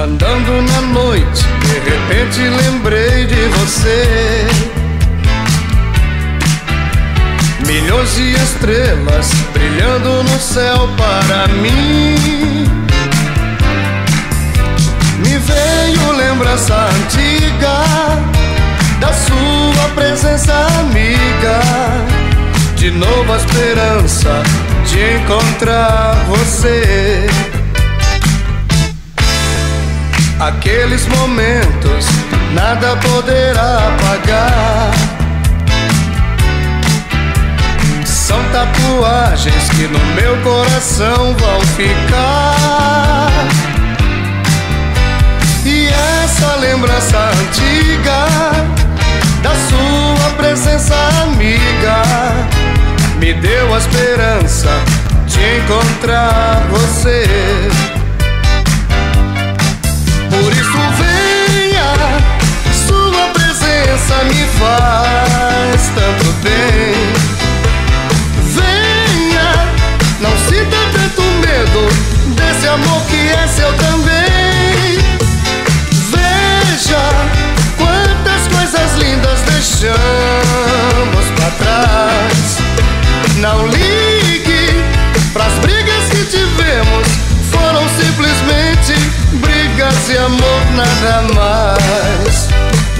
Andando na noite, de repente lembrei de você. Milhões de estrelas brilhando no céu para mim. Me veio lembrança antiga da sua presença amiga. De novo a esperança de encontrar você. Aqueles momentos nada poderá apagar. São tatuagens que no meu coração vão ficar. E essa lembrança antiga da sua presença amiga me deu a esperança de encontrar você. Por isso venha, sua presença me faz tanto bem. Venha, não sinta tanto medo desse amor que é seu também. Veja quantas coisas lindas deixamos pra trás. Não ligue pras brigas que tivemos, foram simplesmente brigas e amor, nada mais.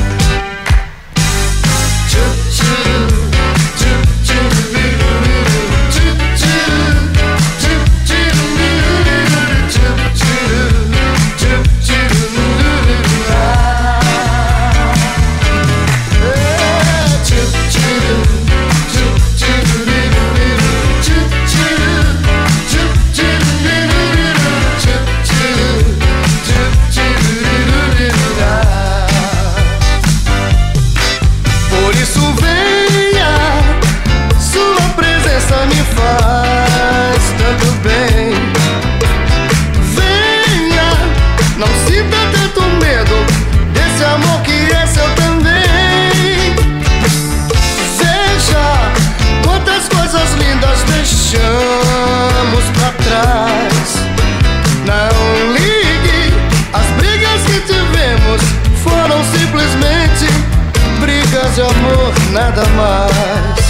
Deixamos pra trás. Não ligue, as brigas que tivemos foram simplesmente brigas de amor, nada mais.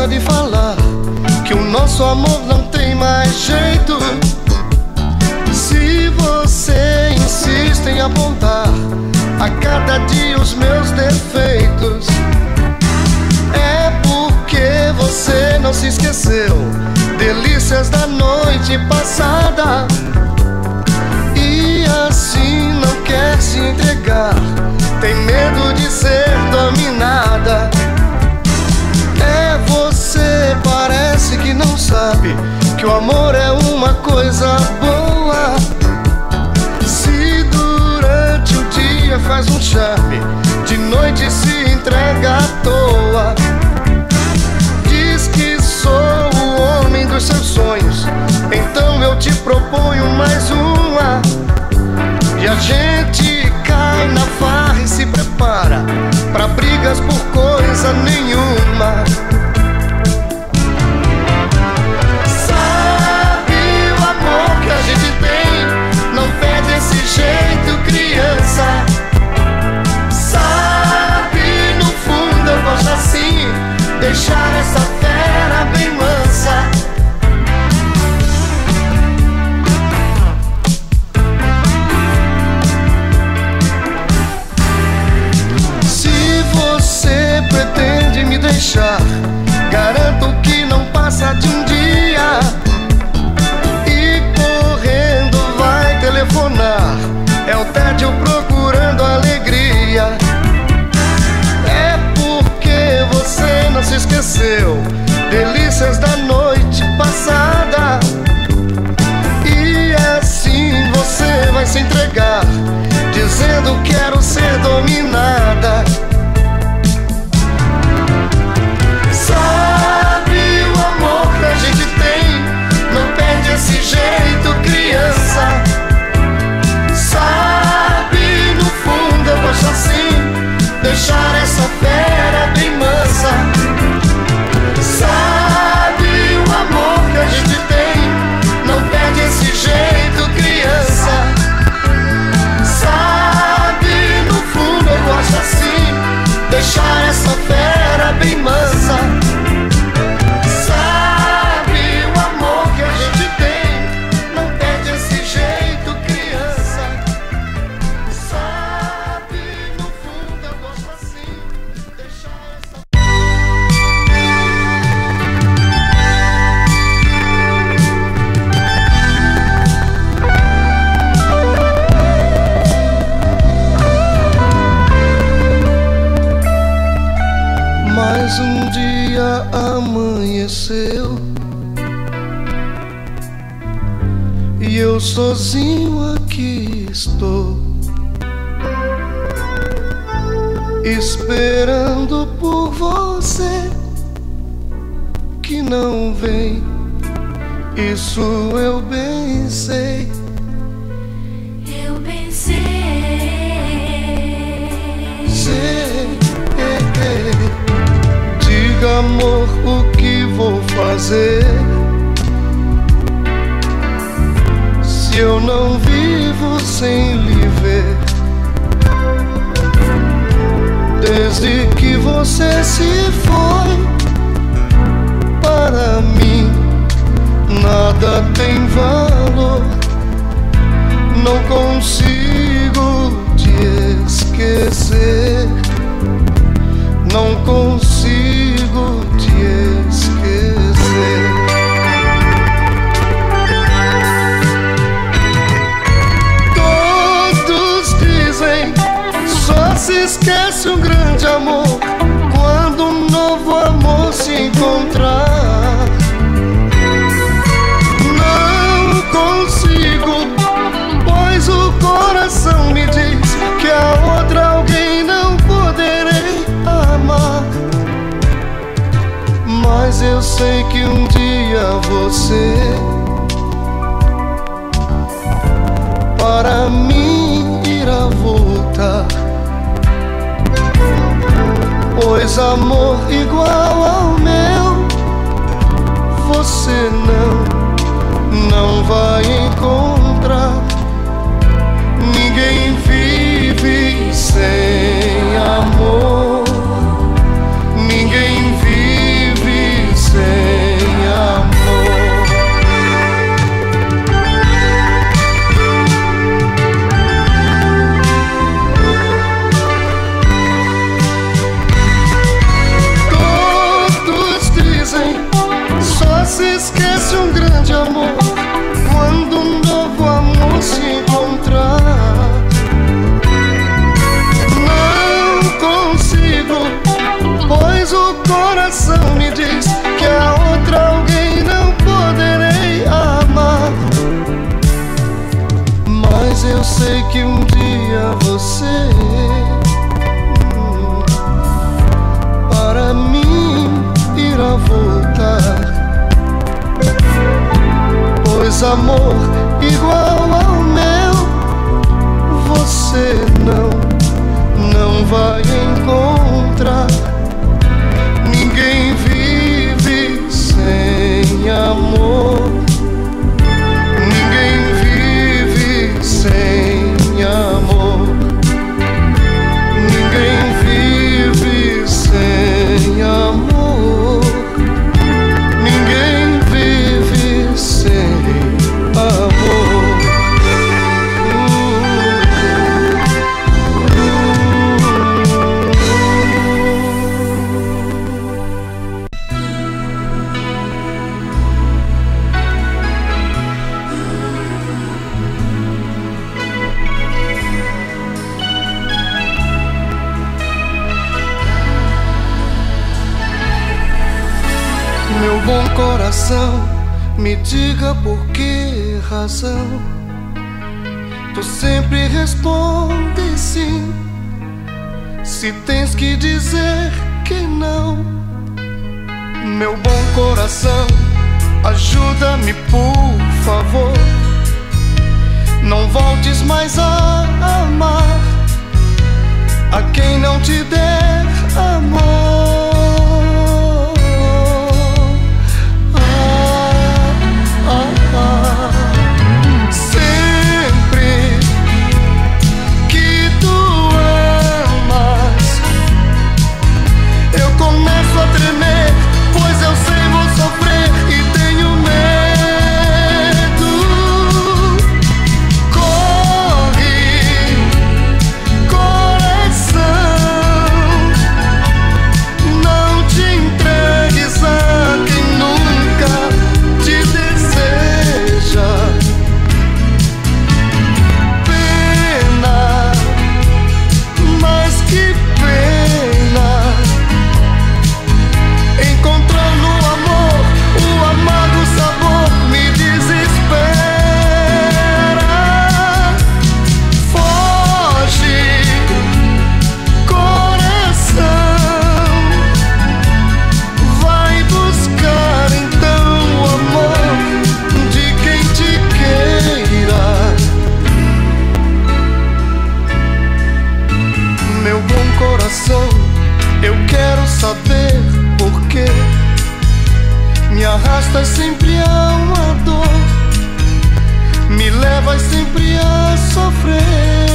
cansa de falar que o nosso amor não tem mais jeito. Se você insiste em apontar a cada dia os meus defeitos, é porque você não se esqueceu delícias da noite passada, e assim não quer se entregar, tem medo de ser dominada. É você, parece que não sabe que o amor é uma coisa boa. Se durante o dia faz um charme, de noite se entrega à toa. Diz que sou o homem dos seus sonhos, então eu te proponho mais uma. E a gente cai na farra e se prepara pra brigas por coisa nenhuma. Sabe o amor que a gente tem não perde desse jeito, criança. Sabe, no fundo eu gosto assim, deixar essa fera bem mansa. Pretende me deixar, garanto que não passa de um dia, e correndo vai telefonar, é o tédio procurando alegria. É porque você não se esqueceu delícias da noite passada, e assim você vai se entregar, dizendo quero ser dominada. Sabe o amor que a gente tem não perde esse jeito, criança. Sabe, no fundo eu gosto assim, deixar essa fera bem mansa. Sabe o amor que a gente tem não perde esse jeito, criança. Sabe, no fundo eu gosto assim, deixar essa fera bem mansa. Um dia amanheceu e eu sozinho aqui estou, esperando por você que não vem. Isso eu bem sei. Eu bem sei. Diga, amor, o que vou fazer se eu não vivo sem lhe ver? Desde que você se foi, para mim nada tem valor. Não consigo te esquecer, não consigo te esquecer. Todos dizem, só se esquece um grande amor quando um novo amor se encontrar. Não consigo, pois o coração me diz que a outra alguém não poderei amar. Mas eu sei que um dia você para mim irá voltar, pois amor igual ao meu você não vai encontrar. Ninguém vive sem amor, ninguém vive coração me diz que a outra alguém não poderei amar. Mas eu sei que um dia você para mim irá voltar. Pois amor igual ao meu você não vai encontrar. Ninguém vive sem amor. Ninguém vive sem amor. Ninguém vive sem amor. Ninguém vive sem amor. Meu bom coração, me diga por que razão tu sempre responde sim, se tens que dizer que não. Meu bom coração, ajuda-me por favor. Não voltes mais a amar a quem não te der amor. Sempre que tu amas, eu começo a tremer, pois eu sei vou sofrer e tenho medo. Corre, coração, não te entregues a quem nunca te deseja. Pena, mas que pena, encontrar no amor o amargo sabor me desespera. Foge, coração, vai buscar então o amor de quem te queira. Meu bom coração, eu quero saber por que me arrastas sempre a uma dor, me levas sempre a sofrer.